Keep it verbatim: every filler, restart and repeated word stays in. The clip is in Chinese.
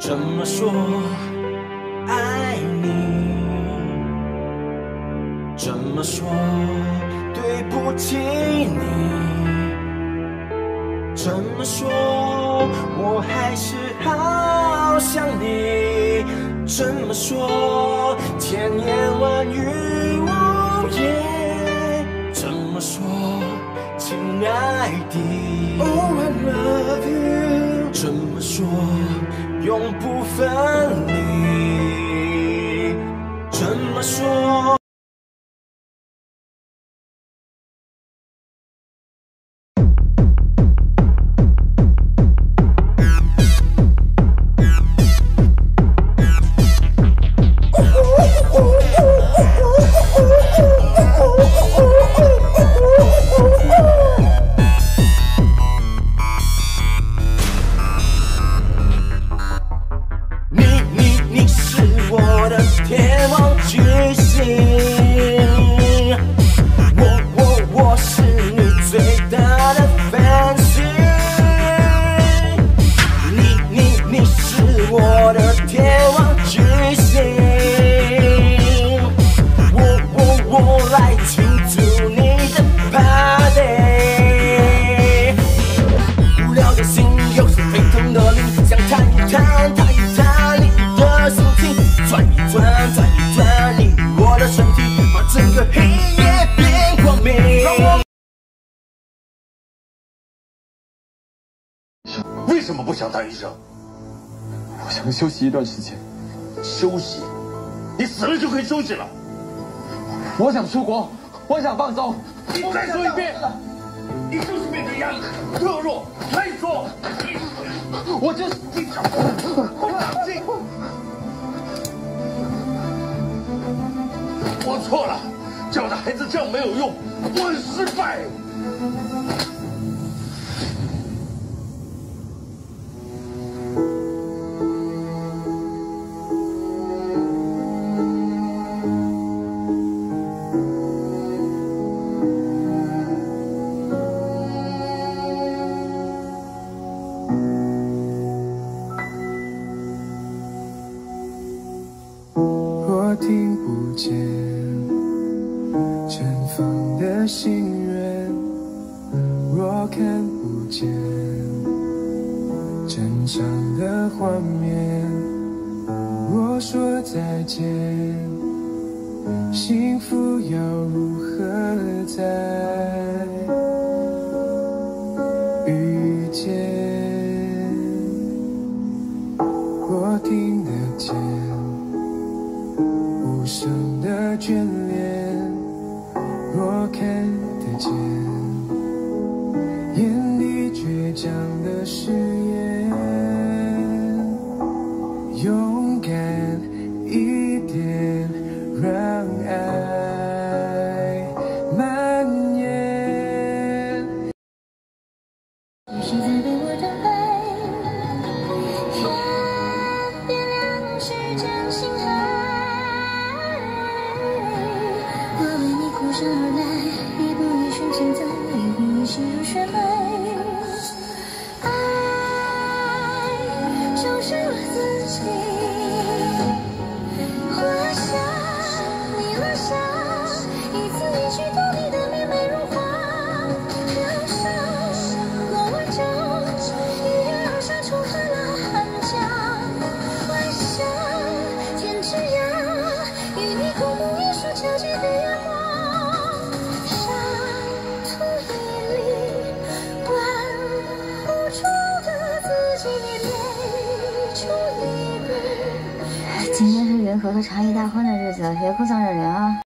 怎么说爱你？怎么说对不起你？怎么说我还是好想你？怎么说千言万语无言？怎么说亲爱的 Oh I love you？ 怎么说永不分离？怎么说？天王巨星，我我我是你最大的 fans， 你你你是我的天王巨星，我我我来庆祝你的 party， 无聊的心又是沸腾的灵，想谈一谈谈一谈你的心情，转一转转一转你我的身体，把整个黑夜变光明。 为什么不想当医生？ 我想休息一段时间。 休息？你死了就可以休息了。 我想出国，我想放松。 你再说一遍，你就是变得压力特弱、太弱。 我就是经常不长进。我错了，教的孩子这样没有用，我很失败。 我听不见绽放的心愿，若看不见正常的画面，若说再见，幸福要如何再遇见？我听得见无声的眷恋，若看得见眼底倔强的誓言，勇敢一点，让爱蔓延。 谁在为我等待？天边亮起真心海。我为你孤身而来，一步一瞬间在，一呼一吸入血脉。爱就是我自己，画下你落下，一字一句懂你的面美如画，留下过往就一跃而下，出海了寒江，幻想天之涯，与你共沐一束皎洁的月光，沙土一粒，管不住的自己配出一笔。今天是云和和茶艺大欢的日子，别哭丧着脸啊！